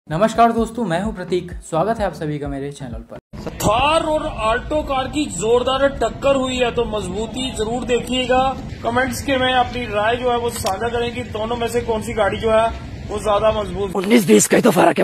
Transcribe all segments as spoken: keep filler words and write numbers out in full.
नमस्कार दोस्तों, मैं हूं प्रतीक। स्वागत है आप सभी का मेरे चैनल पर। थार और आल्टो कार की जोरदार टक्कर हुई है, तो मजबूती जरूर देखिएगा। कमेंट्स के में अपनी राय जो है वो साझा करें कि दोनों में से कौन सी गाड़ी जो है वो ज्यादा मजबूत। उन्नीस बीस का ही तो फर्क है,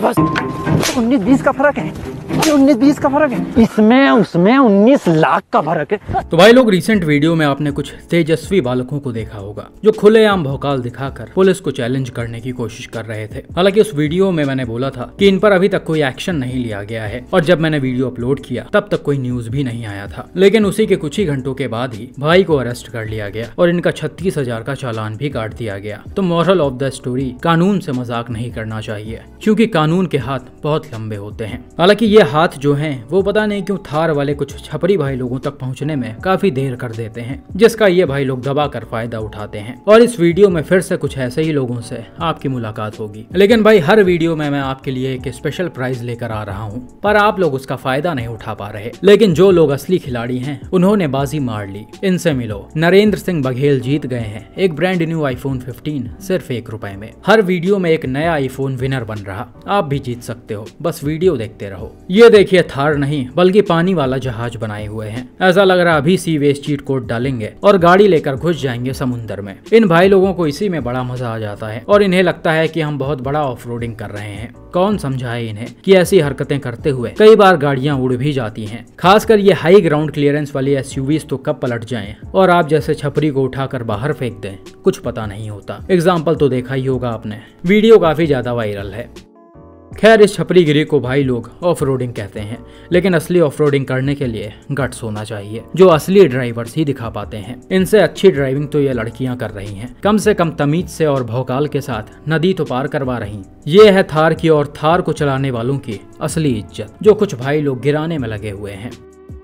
बस उन्नीस बीस का फर्क है। उन्नीस बीस का फर्क है, इसमें उसमें उन्नीस लाख का फर्क है। तो भाई लोग, रिसेंट वीडियो में आपने कुछ तेजस्वी बालकों को देखा होगा जो खुलेआम भौकाल दिखाकर पुलिस को चैलेंज करने की कोशिश कर रहे थे। हालांकि उस वीडियो में मैंने बोला था कि इन पर अभी तक कोई एक्शन नहीं लिया गया है, और जब मैंने वीडियो अपलोड किया तब तक कोई न्यूज भी नहीं आया था। लेकिन उसी के कुछ ही घंटों के बाद ही भाई को अरेस्ट कर लिया गया और इनका छत्तीस हजार का चालान भी काट दिया गया। तो मॉरल ऑफ द स्टोरी, कानून से मजाक नहीं करना चाहिए, क्योंकि कानून के हाथ बहुत लंबे होते हैं। हालांकि ये हाथ जो हैं वो पता नहीं क्यों थार वाले कुछ छपरी भाई लोगों तक पहुंचने में काफी देर कर देते हैं, जिसका ये भाई लोग दबा कर फायदा उठाते हैं। और इस वीडियो में फिर से कुछ ऐसे ही लोगों से आपकी मुलाकात होगी। लेकिन भाई, हर वीडियो में मैं आपके लिए एक स्पेशल प्राइज लेकर आ रहा हूँ, पर आप लोग उसका फायदा नहीं उठा पा रहे। लेकिन जो लोग असली खिलाड़ी हैं उन्होंने बाजी मार ली। इनसे मिलो। नरेंद्र सिंह बघेल जीत गए हैं एक ब्रांड न्यू आईफोन फिफ्टीन सिर्फ एक रुपए में। हर वीडियो में एक नया आईफोन विनर बन रहा। आप भी जीत सकते हो, बस वीडियो देखते रहो। ये देखिए, थार नहीं बल्कि पानी वाला जहाज बनाए हुए हैं। ऐसा लग रहा अभी सी वेस्ट चीट कोड डालेंगे और गाड़ी लेकर घुस जाएंगे समुद्र में। इन भाई लोगों को इसी में बड़ा मजा आ जाता है और इन्हें लगता है कि हम बहुत बड़ा ऑफ रोडिंग कर रहे हैं। कौन समझाए इन्हें कि ऐसी हरकतें करते हुए कई बार गाड़ियां उड़ भी जाती हैं। खासकर ये हाई ग्राउंड क्लियरेंस वाली एसयूवीज तो कब पलट जाएं और आप जैसे छपरी को उठाकर बाहर फेंक दें, कुछ पता नहीं होता। एग्जाम्पल तो देखा ही होगा आपने। वीडियो काफी ज्यादा वायरल है। खैर, इस छपरीगिरी को भाई लोग ऑफ रोडिंग कहते हैं, लेकिन असली ऑफ रोडिंग करने के लिए गट्स होना चाहिए, जो असली ड्राइवर्स ही दिखा पाते हैं। इनसे अच्छी ड्राइविंग तो ये लड़कियां कर रही हैं। कम से कम तमीज से और भौकाल के साथ नदी तो पार करवा रही। ये है थार की और थार को चलाने वालों की असली इज्जत, जो कुछ भाई लोग गिराने में लगे हुए हैं।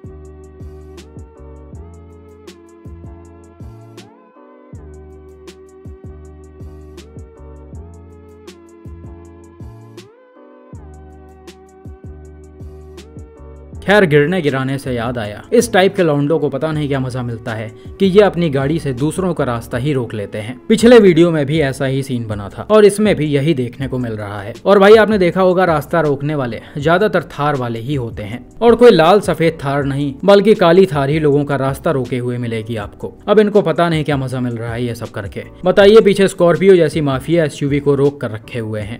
खैर, गिरने गिराने से याद आया, इस टाइप के लौंडों को पता नहीं क्या मजा मिलता है कि ये अपनी गाड़ी से दूसरों का रास्ता ही रोक लेते हैं। पिछले वीडियो में भी ऐसा ही सीन बना था और इसमें भी यही देखने को मिल रहा है। और भाई, आपने देखा होगा रास्ता रोकने वाले ज्यादातर थार वाले ही होते हैं, और कोई लाल सफेद थार नहीं बल्कि काली थार ही लोगों का रास्ता रोके हुए मिलेगी आपको। अब इनको पता नहीं क्या मजा मिल रहा है ये सब करके। बताइए, पीछे स्कॉर्पियो जैसी माफिया एसयूवी को रोक कर रखे हुए हैं।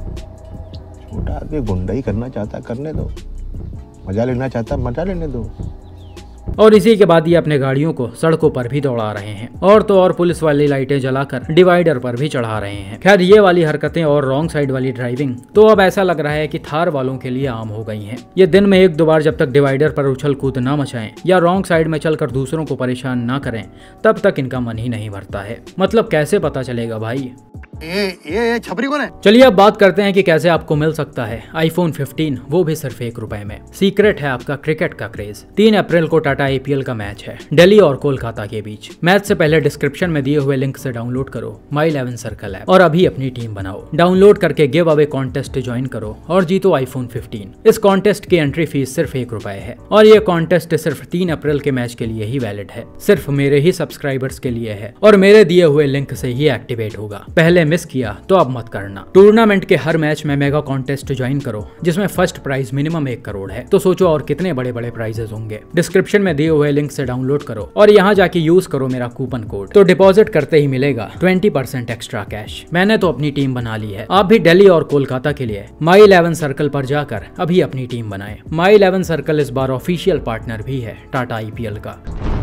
छोटा आदमी गुंडाई करना चाहता करने दो, मजा लेना चाहता मजा लेने दो। और इसी के बाद ये अपने गाड़ियों को सड़कों पर भी दौड़ा रहे हैं, और तो और पुलिस वाली लाइटें जलाकर डिवाइडर पर भी चढ़ा रहे हैं। खैर, ये वाली हरकतें और रॉन्ग साइड वाली ड्राइविंग तो अब ऐसा लग रहा है कि थार वालों के लिए आम हो गई हैं। ये दिन में एक दो बार जब तक डिवाइडर पर उछल कूद ना मचाएं या रॉन्ग साइड में चलकर दूसरों को परेशान ना करें, तब तक इनका मन ही नहीं भरता है। मतलब कैसे पता चलेगा भाई? ये ये छपरी कौन है? चलिए अब बात करते हैं कि कैसे आपको मिल सकता है आईफोन फिफ्टीन, वो भी सिर्फ एक रुपए में। सीक्रेट है आपका क्रिकेट का क्रेज। तीन अप्रैल को टाटा आईपीएल का मैच है दिल्ली और कोलकाता के बीच। मैच से पहले डिस्क्रिप्शन में दिए हुए लिंक से डाउनलोड करो माई इलेवन सर्कल ऐप और अभी अपनी टीम बनाओ। डाउनलोड करके गिव अवे कॉन्टेस्ट ज्वाइन करो और जीतो आईफोन फिफ्टीन। इस कॉन्टेस्ट की एंट्री फीस सिर्फ एक रुपए है और ये कॉन्टेस्ट सिर्फ तीन अप्रैल के मैच के लिए ही वैलिड है। सिर्फ मेरे ही सब्सक्राइबर्स के लिए है और मेरे दिए हुए लिंक से ही एक्टिवेट होगा। पहले मिस किया तो अब मत करना। टूर्नामेंट के हर मैच में मेगा कॉन्टेस्ट ज्वाइन करो, जिसमें फर्स्ट प्राइज मिनिमम एक करोड़ है। तो सोचो और कितने बड़े बड़े प्राइजेस होंगे। डिस्क्रिप्शन में दिए हुए लिंक से डाउनलोड करो और यहाँ जाके यूज करो मेरा कूपन कोड, तो डिपॉजिट करते ही मिलेगा ट्वेंटी परसेंट एक्स्ट्रा कैश। मैंने तो अपनी टीम बना ली है। आप भी दिल्ली और कोलकाता के लिए माई इलेवन सर्कल पर जाकर अभी अपनी टीम बनाएं। माई इलेवन सर्कल इस बार ऑफिशियल पार्टनर भी है टाटा आईपीएल का।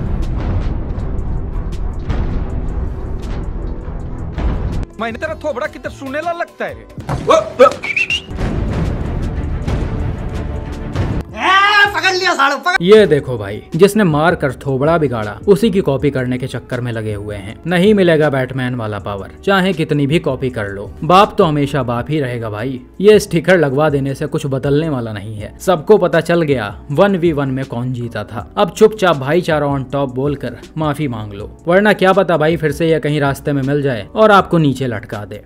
मैंने तेरा थोबड़ा कितना सुनेला लगता है। पकड़ लिया साड़ू, पकड़। ये देखो भाई, जिसने मार कर थोबड़ा बिगाड़ा उसी की कॉपी करने के चक्कर में लगे हुए हैं। नहीं मिलेगा बैटमैन वाला पावर, चाहे कितनी भी कॉपी कर लो। बाप तो हमेशा बाप ही रहेगा भाई। ये स्टिकर लगवा देने से कुछ बदलने वाला नहीं है। सबको पता चल गया वन वी वन में कौन जीता था। अब चुपचाप भाईचारा ऑन टॉप बोलकर माफी मांग लो, वरना क्या पता भाई फिर से यह कहीं रास्ते में मिल जाए और आपको नीचे लटका दे।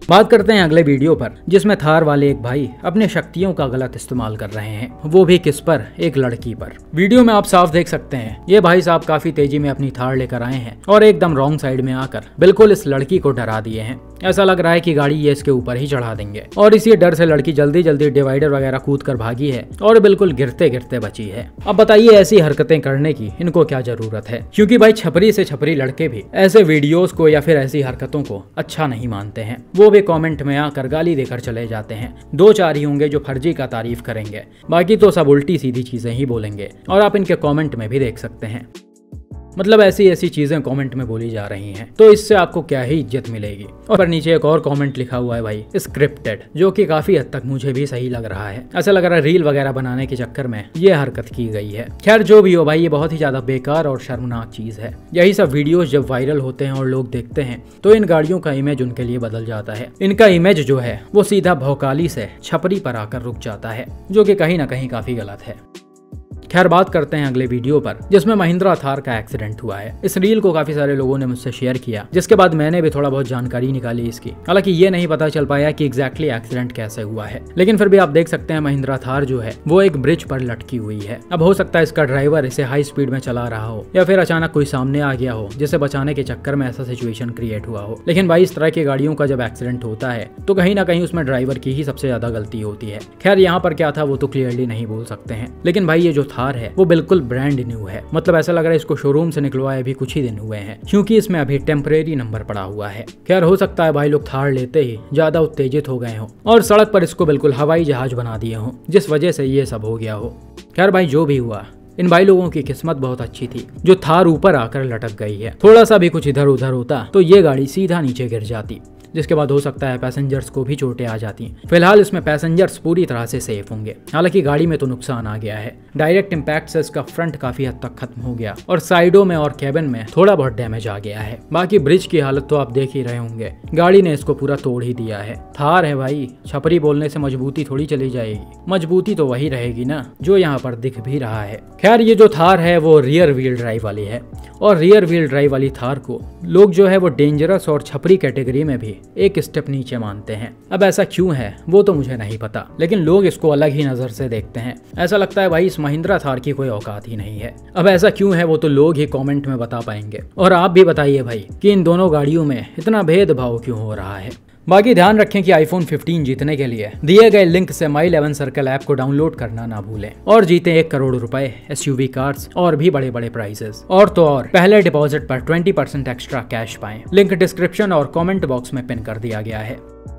बात करते हैं अगले वीडियो पर, जिसमें थार वाले एक भाई अपने शक्तियों का गलत इस्तेमाल कर रहे हैं, वो भी किस पर, एक लड़की पर। वीडियो में आप साफ देख सकते हैं ये भाई साहब काफी तेजी में अपनी थार लेकर आए हैं और एकदम रॉन्ग साइड में आकर बिल्कुल इस लड़की को डरा दिए हैं। ऐसा लग रहा है कि गाड़ी ये इसके ऊपर ही चढ़ा देंगे और इसी डर से लड़की जल्दी जल्दी डिवाइडर वगैरह कूद कर भागी है और बिल्कुल गिरते गिरते बची है। अब बताइए ऐसी हरकतें करने की इनको क्या जरूरत है, क्योंकि भाई छपरी से छपरी लड़के भी ऐसे वीडियोस को या फिर ऐसी हरकतों को अच्छा नहीं मानते हैं। वो भी कमेंट में आकर गाली देकर चले जाते हैं। दो चार ही होंगे जो फर्जी का तारीफ करेंगे, बाकी तो सब उल्टी सीधी चीजें ही बोलेंगे और आप इनके कमेंट में भी देख सकते हैं। मतलब ऐसी ऐसी चीजें कमेंट में बोली जा रही हैं, तो इससे आपको क्या ही इज्जत मिलेगी। और पर नीचे एक और कमेंट लिखा हुआ है भाई, स्क्रिप्टेड, जो कि काफी हद तक मुझे भी सही लग रहा है। ऐसा लग रहा है रील वगैरह बनाने के चक्कर में ये हरकत की गई है। खैर जो भी हो भाई, ये बहुत ही ज्यादा बेकार और शर्मनाक चीज है। यही सब वीडियोस जब वायरल होते हैं और लोग देखते हैं तो इन गाड़ियों का इमेज उनके लिए बदल जाता है। इनका इमेज जो है वो सीधा भौकाली से छपरी पर आकर रुक जाता है, जो कि कहीं ना कहीं काफी गलत है। खैर बात करते हैं अगले वीडियो पर, जिसमें महिंद्रा थार का एक्सीडेंट हुआ है। इस रील को काफी सारे लोगों ने मुझसे शेयर किया, जिसके बाद मैंने भी थोड़ा बहुत जानकारी निकाली इसकी। हालांकि ये नहीं पता चल पाया कि एग्जैक्टली एक्सीडेंट कैसे हुआ है, लेकिन फिर भी आप देख सकते हैं महिंद्रा थार जो है वो एक ब्रिज पर लटकी हुई है। अब हो सकता है इसका ड्राइवर इसे हाई स्पीड में चला रहा हो या फिर अचानक कोई सामने आ गया हो जिसे बचाने के चक्कर में ऐसा सिचुएशन क्रिएट हुआ हो। लेकिन भाई इस तरह की गाड़ियों का जब एक्सीडेंट होता है तो कहीं ना कहीं उसमें ड्राइवर की ही सबसे ज्यादा गलती होती है। खैर यहाँ पर क्या था वो तो क्लियरली नहीं बोल सकते हैं, लेकिन भाई ये जो थार है वो बिल्कुल ब्रांड न्यू है। मतलब ऐसा लग रहा है इसको शोरूम से निकलवाए भी कुछ ही दिन हुए हैं, क्योंकि इसमें अभी टेम्परेरी नंबर पड़ा हुआ है। खैर हो सकता है भाई लोग थार लेते ही ज्यादा उत्तेजित हो गए हों और सड़क पर इसको बिल्कुल हवाई जहाज बना दिए हों, जिस वजह से ये सब हो गया हो। खैर भाई जो भी हुआ, इन भाई लोगों की किस्मत बहुत अच्छी थी जो थार ऊपर आकर लटक गई है। थोड़ा सा भी कुछ इधर उधर होता तो ये गाड़ी सीधा नीचे गिर जाती, जिसके बाद हो सकता है पैसेंजर्स को भी चोटें आ जाती। फिलहाल इसमें पैसेंजर्स पूरी तरह से सेफ होंगे। हालांकि गाड़ी में तो नुकसान आ गया है। डायरेक्ट इम्पैक्ट से इसका फ्रंट काफी हद तक खत्म हो गया और साइडों में और कैबिन में थोड़ा बहुत डैमेज आ गया है। बाकी ब्रिज की हालत तो आप देख ही रहे होंगे, गाड़ी ने इसको पूरा तोड़ ही दिया है। थार है भाई, छपरी बोलने से मजबूती थोड़ी चली जाएगी, मजबूती तो वही रहेगी ना जो यहाँ पर दिख भी रहा है। खैर ये जो थार है वो रियर व्हील ड्राइव वाली है और रियर व्हील ड्राइव वाली थार को लोग जो है वो डेंजरस और छपरी कैटेगरी में भी एक स्टेप नीचे मानते हैं। अब ऐसा क्यों है वो तो मुझे नहीं पता, लेकिन लोग इसको अलग ही नजर से देखते हैं। ऐसा लगता है भाई इस महिंद्रा थार की कोई औकात ही नहीं है। अब ऐसा क्यों है वो तो लोग ही कमेंट में बता पाएंगे। और आप भी बताइए भाई कि इन दोनों गाड़ियों में इतना भेदभाव क्यों हो रहा है। बाकी ध्यान रखें कि आईफोन फिफ्टीन जीतने के लिए दिए गए लिंक से माई इलेवन सर्कल ऐप को डाउनलोड करना ना भूलें और जीते एक करोड़ रुपए, एसयूवी कार्स और भी बड़े बड़े प्राइजेस। और तो और पहले डिपॉजिट पर ट्वेंटी परसेंट एक्स्ट्रा कैश पाएं। लिंक डिस्क्रिप्शन और कमेंट बॉक्स में पिन कर दिया गया है।